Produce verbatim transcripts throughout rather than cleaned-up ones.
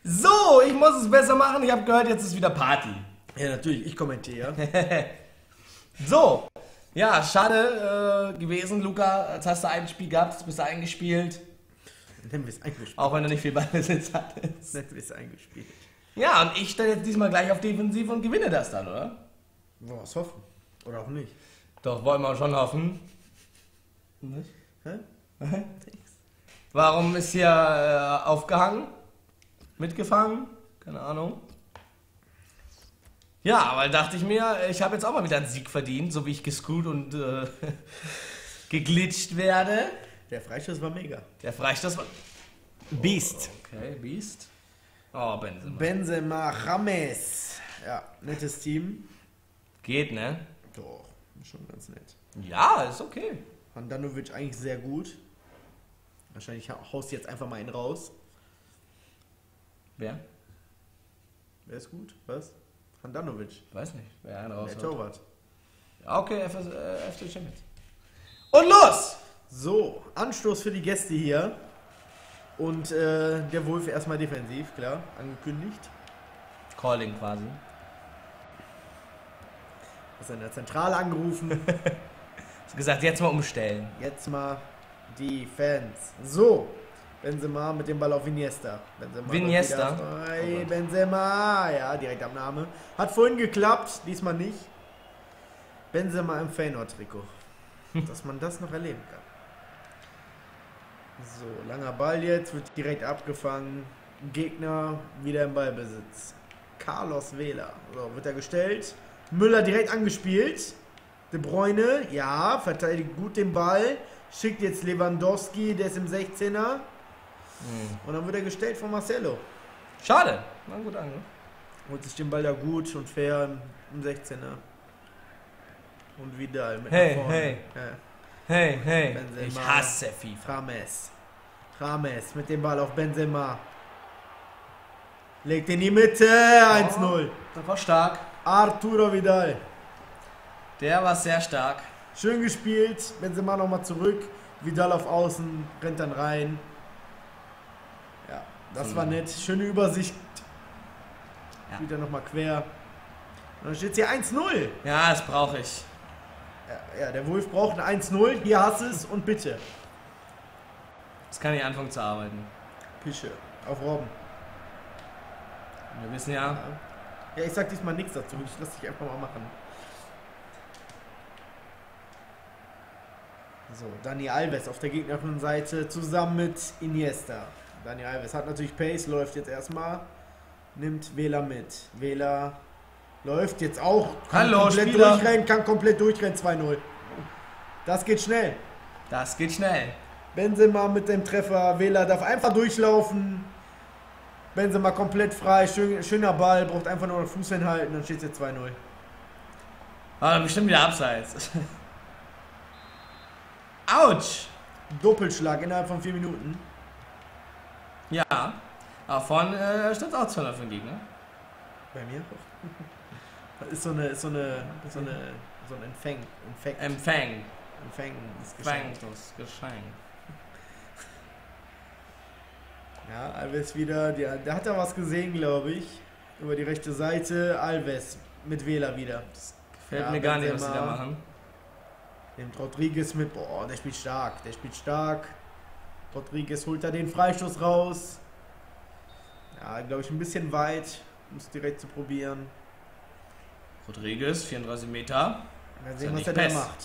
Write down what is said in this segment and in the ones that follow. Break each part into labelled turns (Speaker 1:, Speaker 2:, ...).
Speaker 1: So, ich muss es besser machen. Ich habe gehört, jetzt ist wieder Party.
Speaker 2: Ja, natürlich, ich kommentiere.
Speaker 1: So, ja, schade äh, gewesen, Luca. Jetzt hast du ein Spiel gehabt, jetzt bist du eingespielt.
Speaker 2: Nennen wir es eingespielt.
Speaker 1: Auch wenn du nicht viel Ballbesitz hattest.
Speaker 2: Nennen wir es eingespielt.
Speaker 1: Ja, und ich stelle jetzt diesmal gleich auf Defensiv und gewinne das dann, oder?
Speaker 2: Wollen wir es hoffen. Oder auch nicht.
Speaker 1: Doch, wollen wir schon hoffen.
Speaker 2: Nicht? Hä?
Speaker 1: Warum ist hier äh, aufgehangen? Mitgefangen? Keine Ahnung. Ja, weil dachte ich mir, ich habe jetzt auch mal wieder einen Sieg verdient, so wie ich gescrewt und äh, geglitscht werde.
Speaker 2: Der Freistoß war mega.
Speaker 1: Der Freistoß war...
Speaker 2: Beast.
Speaker 1: Okay, Beast. Oh, Benzema.
Speaker 2: Benzema, James. Ja, nettes Team.
Speaker 1: Geht, ne?
Speaker 2: Doch, schon ganz nett.
Speaker 1: Ja, ist okay.
Speaker 2: Handanovic eigentlich sehr gut. Wahrscheinlich haust du jetzt einfach mal einen raus.
Speaker 1: Wer?
Speaker 2: Wer ist gut? Was? Handanovic.
Speaker 1: Weiß nicht, wer einen raus
Speaker 2: Der Torwart.
Speaker 1: Ja, okay, F S, äh, F C Champions. Und los!
Speaker 2: So, Anstoß für die Gäste hier. Und äh, der Wolf erstmal defensiv, klar, angekündigt.
Speaker 1: Calling quasi.
Speaker 2: Ist in der Zentrale angerufen.
Speaker 1: Hast gesagt, jetzt mal umstellen.
Speaker 2: Jetzt mal die Fans. So, Benzema mit dem Ball auf Iniesta. Benzema
Speaker 1: Iniesta?
Speaker 2: Hey,
Speaker 1: Oh
Speaker 2: Benzema. Ja, direkt Abnahme. Hat vorhin geklappt, diesmal nicht. Benzema im Feyenoord-Trikot. Dass man das noch erleben kann. So, langer Ball jetzt, wird direkt abgefangen. Gegner wieder im Ballbesitz. Carlos Vela. So, wird er gestellt. Müller direkt angespielt. De Bruyne, ja, verteidigt gut den Ball. Schickt jetzt Lewandowski, der ist im sechzehner.
Speaker 1: Mhm.
Speaker 2: Und dann wird er gestellt von Marcelo.
Speaker 1: Schade. Na gut an, ne?
Speaker 2: Holt sich den Ball da gut und fair im sechzehner. Und Vidal mit
Speaker 1: Hey,
Speaker 2: nach vorne.
Speaker 1: hey.
Speaker 2: Ja.
Speaker 1: Hey, hey.
Speaker 2: Benzema.
Speaker 1: Ich hasse FIFA.
Speaker 2: James. James mit dem Ball auf Benzema. Legt in die Mitte. eins null.
Speaker 1: Das war stark.
Speaker 2: Arturo Vidal.
Speaker 1: Der war sehr stark.
Speaker 2: Schön gespielt. Benzema nochmal zurück. Vidal auf Außen. Rennt dann rein. Ja, das
Speaker 1: Mhm.
Speaker 2: war nett. Schöne Übersicht.
Speaker 1: Ja.
Speaker 2: Wieder nochmal quer. Und dann steht hier eins null.
Speaker 1: Ja, das brauche ich.
Speaker 2: Ja, ja, der Wolf braucht ein eins null. Hier hast es und bitte.
Speaker 1: Jetzt kann ich anfangen zu arbeiten.
Speaker 2: Pische. Auf Robben.
Speaker 1: Wir wissen ja,
Speaker 2: Ja, ich sag diesmal nichts dazu. Ich lass dich einfach mal machen. So, Dani Alves auf der gegnerischen Seite zusammen mit Iniesta. Dani Alves hat natürlich Pace, läuft jetzt erstmal. Nimmt Vela mit. Vela läuft jetzt auch. Kann
Speaker 1: Hallo,
Speaker 2: komplett
Speaker 1: Spieler.
Speaker 2: durchrennen, kann komplett durchrennen. zwei null. Das geht schnell.
Speaker 1: das geht schnell.
Speaker 2: Benzema mit dem Treffer. Vela darf einfach durchlaufen. Benzema komplett frei. Schön, schöner Ball. Braucht einfach nur den Fuß hinhalten. Dann steht es jetzt zwei null.
Speaker 1: Aber bestimmt wieder abseits. Autsch!
Speaker 2: Doppelschlag innerhalb von vier Minuten.
Speaker 1: Ja. Aber vorne äh, stand auch zweihundert für den Gegner.
Speaker 2: Bei mir? Das ist so eine, ist so eine, so eine, so ein Empfäng, Infekt,
Speaker 1: Empfang.
Speaker 2: Empfäng, das Geschenk.
Speaker 1: Das Geschenk.
Speaker 2: Ja, Alves wieder, der, der hat da was gesehen, glaube ich, über die rechte Seite. Alves mit Vela wieder.
Speaker 1: Das gefällt
Speaker 2: Ja,
Speaker 1: mir gar nicht, was
Speaker 2: Benzema.
Speaker 1: sie da machen.
Speaker 2: Nimmt Rodriguez mit, boah, der spielt stark, der spielt stark. Rodriguez holt da den Freistoß raus. Ja, glaube ich, ein bisschen weit, um es direkt zu probieren.
Speaker 1: Rodriguez, vierunddreißig Meter.
Speaker 2: Mal
Speaker 1: Ist
Speaker 2: sehen,
Speaker 1: ja
Speaker 2: was
Speaker 1: nicht
Speaker 2: er da
Speaker 1: best.
Speaker 2: macht.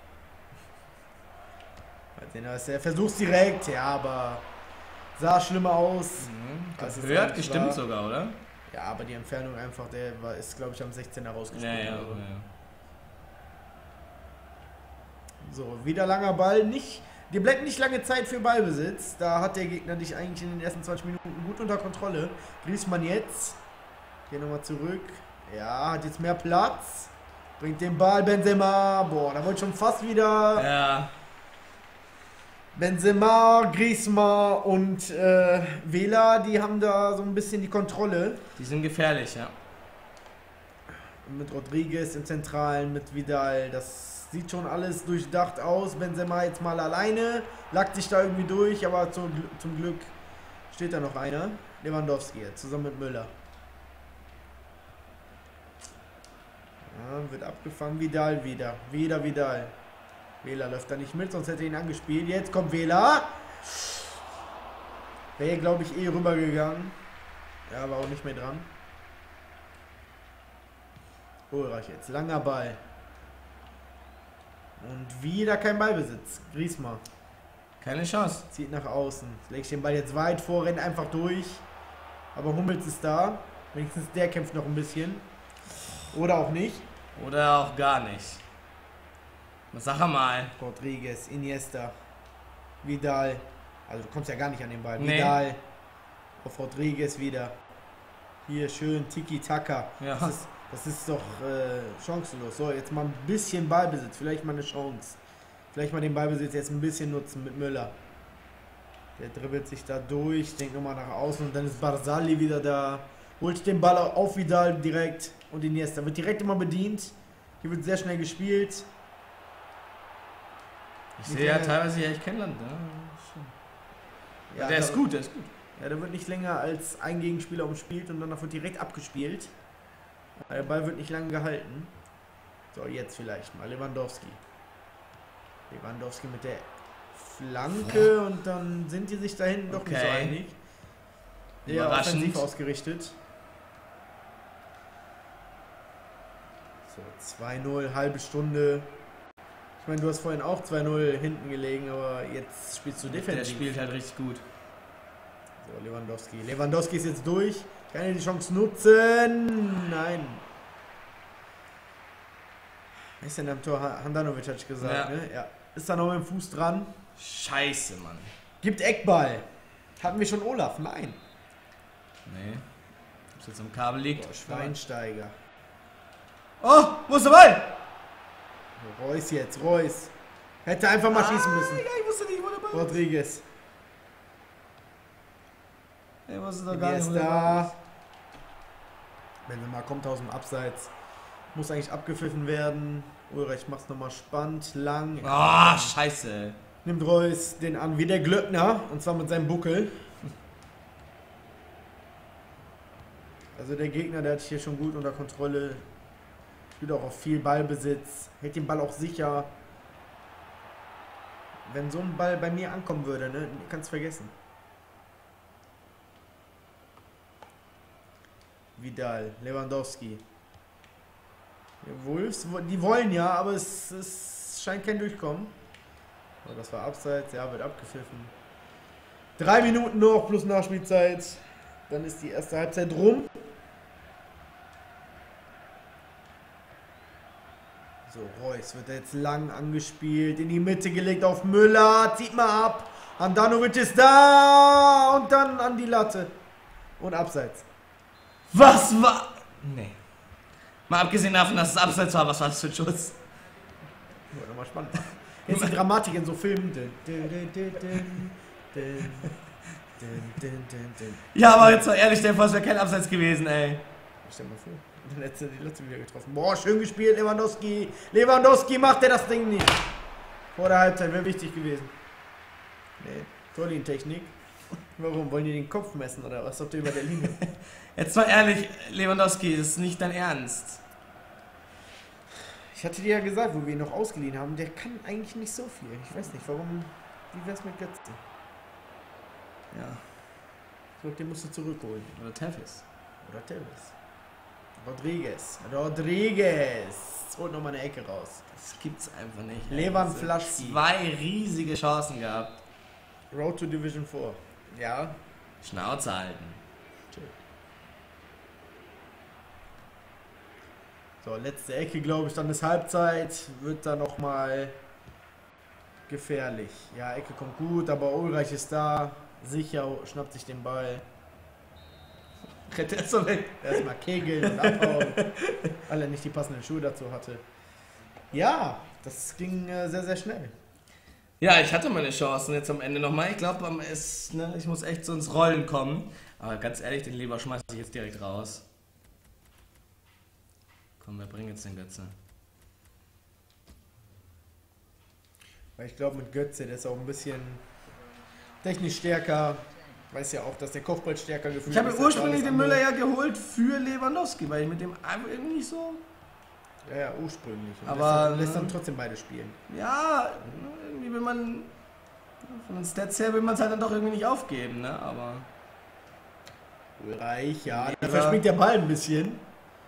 Speaker 2: Mal sehen, was er versucht direkt, ja, aber sah schlimmer aus.
Speaker 1: Mhm.
Speaker 2: Das ist
Speaker 1: Höher hat
Speaker 2: eigentlich
Speaker 1: gestimmt
Speaker 2: wahr.
Speaker 1: sogar, oder?
Speaker 2: Ja, aber die Entfernung einfach, der war, ist, glaube ich, am sechzehner
Speaker 1: Ja,
Speaker 2: rausgespielt.
Speaker 1: ja,
Speaker 2: worden.
Speaker 1: ja.
Speaker 2: So, wieder langer Ball. Nicht, dir bleibt nicht lange Zeit für Ballbesitz. Da hat der Gegner dich eigentlich in den ersten zwanzig Minuten gut unter Kontrolle. Griezmann jetzt. Geh nochmal zurück. Ja, hat jetzt mehr Platz. Bringt den Ball, Benzema. Boah, da wollte schon fast wieder
Speaker 1: Ja,
Speaker 2: Benzema, Griezmann und äh, Vela, die haben da so ein bisschen die Kontrolle.
Speaker 1: die sind gefährlich, ja.
Speaker 2: Mit Rodriguez im Zentralen, mit Vidal. Das sieht schon alles durchdacht aus. Benzema jetzt mal alleine. Lagt sich da irgendwie durch, aber zum, Gl- zum Glück steht da noch einer. Lewandowski jetzt, zusammen mit Müller. Ja, wird abgefangen. Vidal wieder. Wieder Vidal. Wähler läuft da nicht mit, sonst hätte er ihn angespielt. Jetzt kommt Wähler. Wäre, glaube ich, eh rübergegangen. Ja, war auch nicht mehr dran. Ulreich jetzt. Langer Ball. Und wieder kein Ballbesitz. Griezmann.
Speaker 1: Keine Chance.
Speaker 2: Zieht nach außen. Legt den Ball jetzt weit vor, rennt einfach durch. Aber Hummels ist da. Wenigstens der kämpft noch ein bisschen. Oder auch nicht.
Speaker 1: Oder auch gar nicht. Sag mal.
Speaker 2: Rodriguez, Iniesta. Vidal. Also du kommst ja gar nicht an den Ball.
Speaker 1: Nee.
Speaker 2: Vidal. Auf Rodriguez wieder. Hier schön Tiki-Taka.
Speaker 1: Ja.
Speaker 2: Das ist, das ist doch äh, chancenlos. So, jetzt mal ein bisschen Ballbesitz. Vielleicht mal eine Chance. Vielleicht mal den Ballbesitz jetzt ein bisschen nutzen mit Müller. Der dribbelt sich da durch, denkt nochmal nach außen und dann ist Barzali wieder da. Holt den Ball auf Vidal direkt und Iniesta. Wird direkt immer bedient. Hier wird sehr schnell gespielt.
Speaker 1: Ich sehe ja teilweise hier echt kein Land. Ne?
Speaker 2: Ja,
Speaker 1: der ist gut, der ist gut.
Speaker 2: Ja, der wird nicht länger als ein Gegenspieler umspielt und dann wird direkt abgespielt. Der Ball wird nicht lange gehalten. So, jetzt vielleicht mal Lewandowski. Lewandowski mit der Flanke oh. Und dann sind die sich da hinten doch
Speaker 1: okay.
Speaker 2: nicht so einig. Ja, offensiv ausgerichtet. So, zwei null, halbe Stunde. Ich meine, du hast vorhin auch zwei null hinten gelegen, aber jetzt spielst du defensiv.
Speaker 1: Der spielt halt richtig gut.
Speaker 2: So, Lewandowski. Lewandowski ist jetzt durch. Kann er die Chance nutzen? Nein. Wer ist denn am Tor? Handanovic hatte ich gesagt,
Speaker 1: ja.
Speaker 2: Ne? Ja. Ist da noch mit dem Fuß dran?
Speaker 1: Scheiße, Mann.
Speaker 2: Gibt Eckball. Hatten wir schon Olaf? Nein.
Speaker 1: Nee. Ob es jetzt am Kabel liegt?
Speaker 2: Oh, Schweinsteiger.
Speaker 1: Oh, wo ist der Ball?
Speaker 2: Reus jetzt, Reus. Hätte einfach mal ah, schießen müssen.
Speaker 1: Ja, ich wusste nicht, wo der Ball
Speaker 2: Rodriguez.
Speaker 1: ist. Ich wusste doch gar nicht, wo
Speaker 2: der Ball ist. Benzema kommt aus dem Abseits. Muss eigentlich abgepfiffen werden. Ulreich macht's nochmal spannend, lang.
Speaker 1: Ah, oh, scheiße.
Speaker 2: Nimmt Reus den an wie der Glöckner. Und zwar mit seinem Buckel. Also der Gegner, der hat hier schon gut unter Kontrolle. Spielt auch auf viel Ballbesitz. Hält den Ball auch sicher. Wenn so ein Ball bei mir ankommen würde, ne, kannst vergessen. Vidal, Lewandowski. Die Wolves, die wollen ja, aber es, es scheint kein Durchkommen. So, das war Abseits, ja, wird abgepfiffen. Drei Minuten noch plus Nachspielzeit. Dann ist die erste Halbzeit rum. So, Reus wird jetzt lang angespielt, in die Mitte gelegt auf Müller, zieht mal ab. Handanovic ist da und dann an die Latte. Und Abseits.
Speaker 1: Was war... Nee. Mal abgesehen davon, dass es Abseits war, was war das für ein Schuss?
Speaker 2: Ja, nochmal spannend. Jetzt die Dramatik in so Filmen.
Speaker 1: Ja, aber jetzt mal ehrlich, der es wäre kein Abseits gewesen, ey.
Speaker 2: Stell mal vor. Die letzte, die letzte wieder getroffen. Boah, schön gespielt, Lewandowski. Lewandowski macht er das Ding nicht. Vor der Halbzeit wäre wichtig gewesen. Nee, Torlinientechnik. Warum? Wollen die den Kopf messen oder was? Habt ihr über der Linie?
Speaker 1: Jetzt mal ehrlich, Lewandowski, das ist nicht dein Ernst.
Speaker 2: Ich hatte dir ja gesagt, wo wir ihn noch ausgeliehen haben, der kann eigentlich nicht so viel. Ich weiß nicht, warum. Wie wär's mit Götze?
Speaker 1: Ja.
Speaker 2: Ich glaube, den musst du zurückholen.
Speaker 1: Oder Tevez.
Speaker 2: Oder Tevez. Rodriguez. Rodriguez. Holt nochmal eine Ecke raus.
Speaker 1: Das gibt's einfach nicht.
Speaker 2: Lewandowski.
Speaker 1: Zwei riesige Chancen gehabt.
Speaker 2: Road to Division vier. Ja.
Speaker 1: Schnauze halten.
Speaker 2: Chill. So, letzte Ecke, glaube ich, dann ist Halbzeit. Wird da nochmal gefährlich. Ja, Ecke kommt gut, aber Ulreich ist da. Sicher, schnappt sich den Ball.
Speaker 1: Rennt er so weg.
Speaker 2: Erstmal kegeln und abhauen. Weil er nicht die passenden Schuhe dazu hatte. Ja, das ging äh, sehr, sehr schnell.
Speaker 1: Ja, ich hatte meine Chancen jetzt am Ende nochmal. Ich glaube, ne, ich muss echt so ins Rollen kommen. Aber ganz ehrlich, den Leber schmeiße ich jetzt direkt raus. Komm, wir bringen jetzt den Götze.
Speaker 2: Weil ich glaube, mit Götze, der ist auch ein bisschen technisch stärker. weiß ja auch, dass der Kopfball stärker gefühlt ist.
Speaker 1: Ich habe ja ursprünglich den Müller ja geholt für Lewandowski, weil ich mit dem einfach irgendwie nicht so...
Speaker 2: Ja, ja, ursprünglich. Und
Speaker 1: Aber
Speaker 2: lässt, lässt dann trotzdem beide spielen.
Speaker 1: Ja, irgendwie will man... Von den Stats her will man es halt dann doch irgendwie nicht aufgeben, ne? Aber...
Speaker 2: Ulreich, ja. Da
Speaker 1: Lever.
Speaker 2: verspringt der Ball ein bisschen.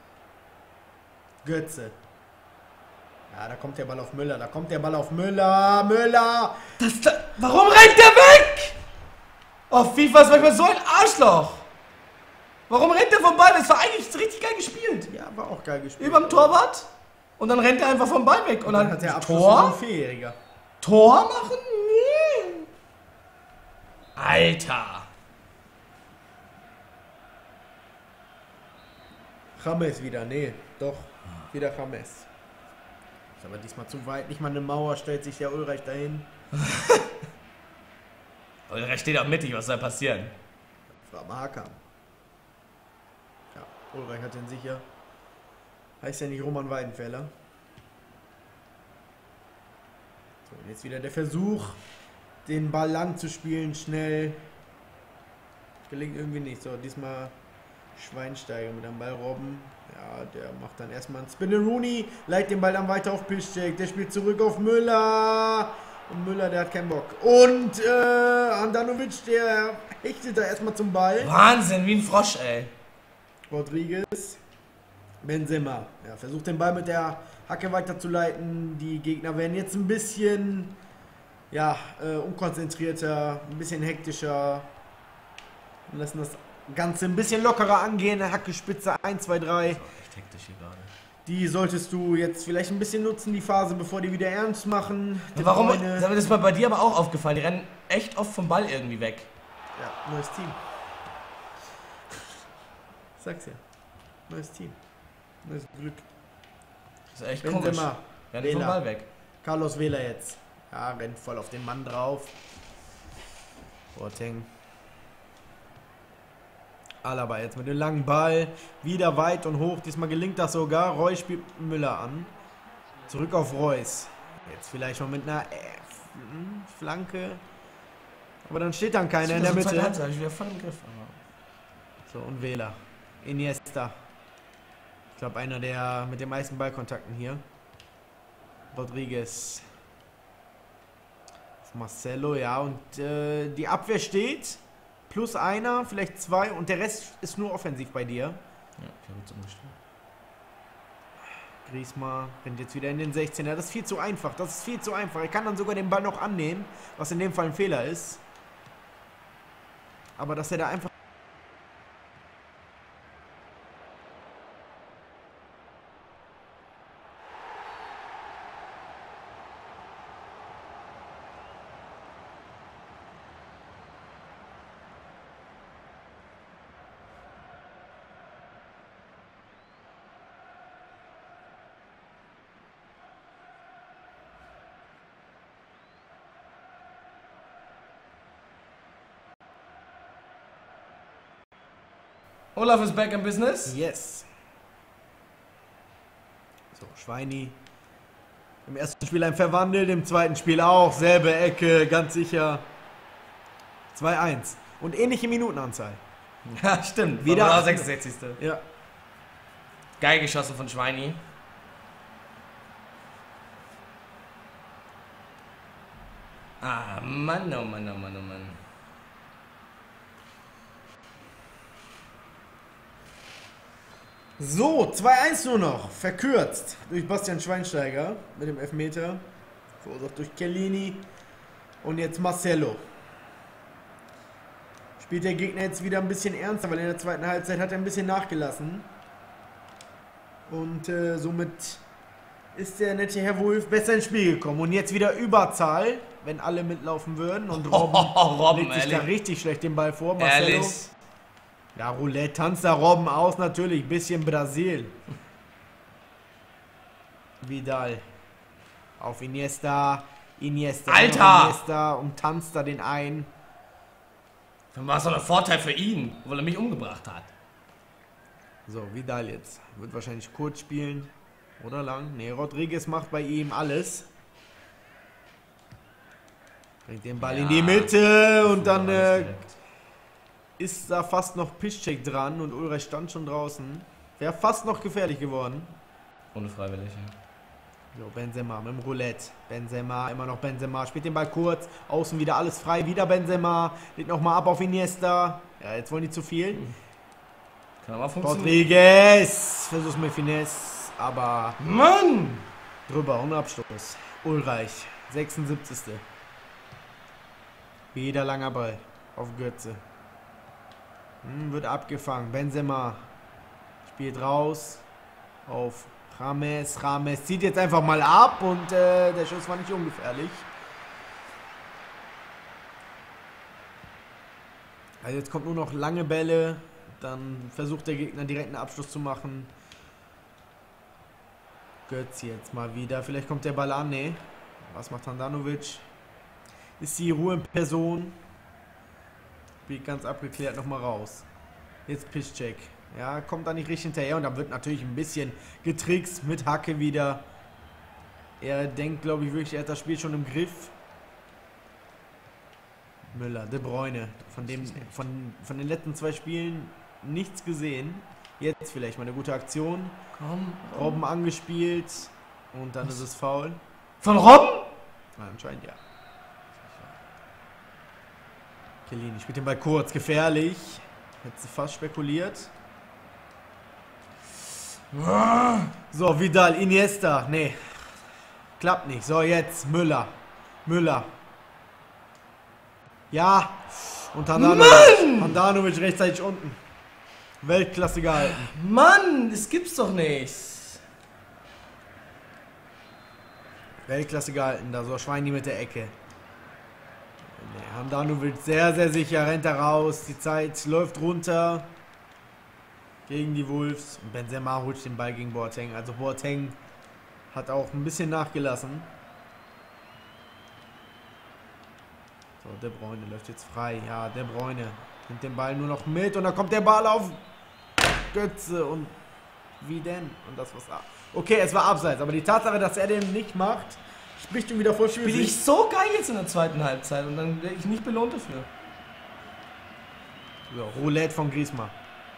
Speaker 2: Götze. Ja, da kommt der Ball auf Müller. Da kommt der Ball auf Müller. Müller!
Speaker 1: Das, da, warum rennt der weg? Oh, FIFA ist manchmal so ein Arschloch. Warum rennt der vom Ball? Das war eigentlich richtig geil gespielt.
Speaker 2: Ja, war auch geil gespielt.
Speaker 1: Überm Torwart. Und dann rennt er einfach vom Ball weg. Und,
Speaker 2: Und
Speaker 1: dann,
Speaker 2: dann hat der Abschluss
Speaker 1: Tor?
Speaker 2: ein Vierjähriger.
Speaker 1: Tor machen? Nee. Alter.
Speaker 2: James wieder. Nee, doch. Wieder James. Ist aber diesmal zu weit. Nicht mal eine Mauer stellt sich der Ulreich dahin.
Speaker 1: Ulreich steht auch mittig. Was soll passieren?
Speaker 2: Das war Marker. Ja, Ulreich hat den sicher. Heißt ja nicht Roman Weidenfeller. So, und jetzt wieder der Versuch, den Ball lang zu spielen, schnell. Gelingt irgendwie nicht. So, diesmal Schweinsteiger mit einem Ball robben. Ja, der macht dann erstmal einen Spin. Rooney leitet den Ball dann weiter auf Piszczek. Der spielt zurück auf Müller. Und Müller, der hat keinen Bock. Und äh, Handanovic, der hechtet da erstmal zum Ball.
Speaker 1: Wahnsinn, wie ein Frosch, ey.
Speaker 2: Rodriguez. Benzema. Ja, versucht den Ball mit der Hacke weiterzuleiten. Die Gegner werden jetzt ein bisschen ja, äh, unkonzentrierter, ein bisschen hektischer. Und lassen das Ganze ein bisschen lockerer angehen. Hacke, Spitze, eins, zwei, drei.
Speaker 1: Das war echt hektisch hier gerade.
Speaker 2: Die solltest du jetzt vielleicht ein bisschen nutzen, die Phase, bevor die wieder ernst machen.
Speaker 1: Ja, warum?
Speaker 2: Bruyne-
Speaker 1: Das ist mal bei dir aber auch aufgefallen. Die rennen echt oft vom Ball irgendwie weg.
Speaker 2: Ja, neues Team. Sag's ja. Neues Team. Neues Glück.
Speaker 1: Das ist echt
Speaker 2: Benzema.
Speaker 1: komisch. Rennen vom
Speaker 2: Vela.
Speaker 1: Ball weg.
Speaker 2: Carlos Vela jetzt. Ja, rennt voll auf den Mann drauf. Boateng. Alaba jetzt mit dem langen Ball. Wieder weit und hoch. Diesmal gelingt das sogar. Reus spielt Müller an. Zurück auf Reus. Jetzt vielleicht mal mit einer äh, Flanke. Aber dann steht dann keiner in der Mitte.
Speaker 1: Halbzeit hab ich wieder voll im Griff. Aber
Speaker 2: So, und Vela. Iniesta. Ich glaube, einer der mit den meisten Ballkontakten hier. Rodriguez. Marcelo, ja. Und äh, die Abwehr steht. Plus einer, vielleicht zwei. Und der Rest ist nur offensiv bei dir.
Speaker 1: ja, ich habe jetzt umgestellt.
Speaker 2: Griezmann rennt jetzt wieder in den sechzehner. Das ist viel zu einfach. Das ist viel zu einfach. Er kann dann sogar den Ball noch annehmen. Was in dem Fall ein Fehler ist. Aber dass er da einfach...
Speaker 1: Olaf is back in business.
Speaker 2: Yes. So, Schweini. Im ersten Spiel ein verwandelt, im zweiten Spiel auch. Selbe Ecke, ganz sicher. zwei eins. Und ähnliche Minutenanzahl.
Speaker 1: Ja, stimmt.
Speaker 2: Wieder
Speaker 1: War
Speaker 2: acht-
Speaker 1: sechsundsechzigste
Speaker 2: Ja.
Speaker 1: Geil geschossen von Schweini. Ah, Mann, oh Mann, oh Mann, oh Mann.
Speaker 2: So, zwei eins nur noch. Verkürzt durch Bastian Schweinsteiger mit dem Elfmeter. Verursacht durch Chiellini. Und jetzt Marcelo. Spielt der Gegner jetzt wieder ein bisschen ernster, weil in der zweiten Halbzeit hat er ein bisschen nachgelassen. Und äh, somit ist der nette Herr Wolf besser ins Spiel gekommen. Und jetzt wieder Überzahl, wenn alle mitlaufen würden. Und Robben,
Speaker 1: Oh, Robben,
Speaker 2: legt sich da
Speaker 1: ehrlich.
Speaker 2: richtig schlecht den Ball vor. Marcelo.
Speaker 1: Ehrlich.
Speaker 2: Ja, Roulette tanzt da Robben aus, natürlich. Bisschen Brasil. Vidal. Auf Iniesta. Iniesta.
Speaker 1: Alter!
Speaker 2: Iniesta und tanzt da den ein.
Speaker 1: Dann war es doch ein Vorteil für ihn, weil er mich umgebracht hat.
Speaker 2: So, Vidal jetzt. Wird wahrscheinlich kurz spielen. Oder lang. Ne, Rodriguez macht bei ihm alles. Bringt den Ball
Speaker 1: Ja.
Speaker 2: in die Mitte und dann äh,
Speaker 1: Direkt.
Speaker 2: ist da fast noch Piszczek dran und Ulreich stand schon draußen. Wäre fast noch gefährlich geworden.
Speaker 1: Ohne freiwillig, ja.
Speaker 2: So, Benzema mit dem Roulette. Benzema, immer noch Benzema. Spielt den Ball kurz. Außen wieder alles frei. Wieder Benzema. Legt nochmal ab auf Iniesta. Ja, jetzt wollen die zu viel.
Speaker 1: Hm. Kann aber funktionieren.
Speaker 2: Rodriguez. Versuch's mit Finesse. Aber...
Speaker 1: Mann!
Speaker 2: Drüber, ohne Abstoß. Ulreich. sechsundsiebzigste Wieder langer Ball. Auf Götze. Hm, wird abgefangen. Benzema. Spielt raus. Auf... Rames, Rames zieht jetzt einfach mal ab und äh, der Schuss war nicht ungefährlich. Also jetzt kommt nur noch lange Bälle, dann versucht der Gegner direkt einen Abschluss zu machen. Götz jetzt mal wieder, vielleicht kommt der Ball an, ne? Was macht Handanovic? Ist die Ruhe in Person. Spielt ganz abgeklärt nochmal raus. Jetzt Piszczek. Ja, kommt da nicht richtig hinterher und da wird natürlich ein bisschen getrickst mit Hacke wieder. Er denkt, glaube ich, wirklich, er hat das Spiel schon im Griff. Müller, De Bruyne, von, dem, von, von den letzten zwei Spielen nichts gesehen. Jetzt vielleicht mal eine gute Aktion.
Speaker 1: Komm.
Speaker 2: Robben angespielt und dann ist es faul.
Speaker 1: Von Robben?
Speaker 2: Ja, anscheinend ja. Chiellini spielt den Ball kurz, gefährlich. Hätte sie fast spekuliert. So, Vidal, Iniesta. Nee. Klappt nicht. So, jetzt Müller. Müller. Ja. Und Handanovic. Handanovic rechtzeitig unten. Weltklasse gehalten.
Speaker 1: Mann, das gibt's doch nicht.
Speaker 2: Weltklasse gehalten. Da so Schweini mit der Ecke. Nee, Handanovic sehr, sehr sicher. Rennt da raus. Die Zeit läuft runter. Gegen die Wolves. Und Benzema holt den Ball gegen Boateng. Also Boateng hat auch ein bisschen nachgelassen. So, De Bruyne läuft jetzt frei. Ja, De Bruyne nimmt den Ball nur noch mit. Und dann kommt der Ball auf Götze. Und wie denn? Und das war's ab. Okay, es war abseits. Aber die Tatsache, dass er den nicht macht, spricht schon wieder voll für sich.
Speaker 1: Bin ich so geil jetzt in der zweiten Halbzeit. Und dann werde ich nicht belohnt dafür.
Speaker 2: So, Roulette von Griezmann.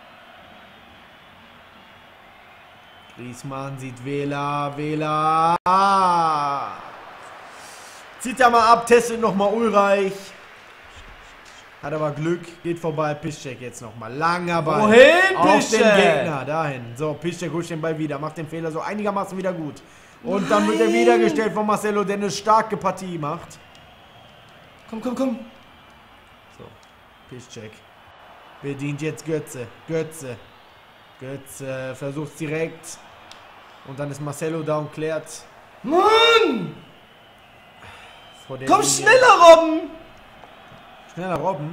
Speaker 2: Griezmann sieht Wähler, Wähler. Ah. Zieht er mal ab, testet nochmal Ulreich. Hat aber Glück, geht vorbei. Piszczek jetzt nochmal. Langer Ball.
Speaker 1: Wohin,
Speaker 2: auf
Speaker 1: Piszczek?
Speaker 2: den Gegner, dahin. So, Piszczek holt den Ball wieder, macht den Fehler so einigermaßen wieder gut. Und Nein. dann wird er wiedergestellt von Marcelo, der eine starke Partie macht.
Speaker 1: Komm, komm, komm.
Speaker 2: So, Piszczek. Bedient jetzt Götze. Götze. Götze versucht direkt. Und dann ist Marcelo da und klärt.
Speaker 1: Mann!
Speaker 2: Vor der
Speaker 1: Komm,
Speaker 2: Linie.
Speaker 1: schneller, Robben!
Speaker 2: Schneller, Robben.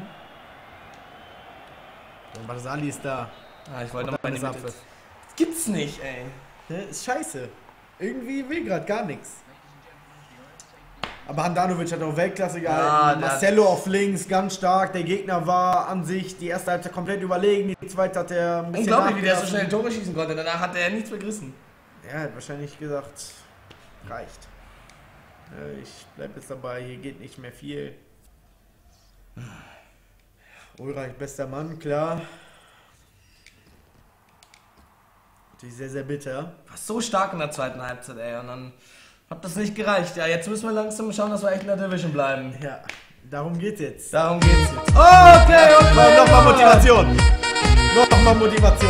Speaker 2: Und Barzali ist da.
Speaker 1: Ah, ich wollte noch
Speaker 2: mal
Speaker 1: meine
Speaker 2: eine
Speaker 1: Mitte. Das gibt's nicht, ey.
Speaker 2: Ne, ist scheiße. Irgendwie will gerade gar nichts. Aber Handanovic hat auch Weltklasse gehalten.
Speaker 1: Ja,
Speaker 2: Marcelo auf links, ganz stark. Der Gegner war an sich die erste Halbzeit komplett überlegen. Die zweite hat er ein bisschen
Speaker 1: unglaublich, wie der so
Speaker 2: nachgelassen.
Speaker 1: schnell Tore schießen konnte. Danach hat er nichts vergriffen.
Speaker 2: Er hat wahrscheinlich gesagt, reicht. Ja, ich bleib jetzt dabei, hier geht nicht mehr viel. Ulreich, bester Mann, klar. Natürlich sehr, sehr bitter.
Speaker 1: War so stark in der zweiten Halbzeit, ey. Und dann hat das nicht gereicht. Ja, jetzt müssen wir langsam schauen, dass wir echt in der Division bleiben.
Speaker 2: Ja, darum geht's jetzt.
Speaker 1: Darum geht's jetzt. Okay, okay.
Speaker 2: Nochmal Motivation. Nochmal Motivation.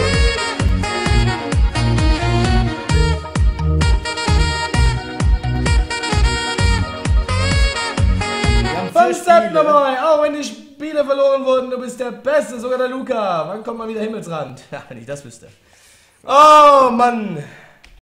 Speaker 1: Konzept dabei, auch wenn die Spiele verloren wurden, du bist der Beste, sogar der Luca. Wann kommt mal wieder Himmelsrand? Ja, wenn ich das wüsste. Oh, Mann.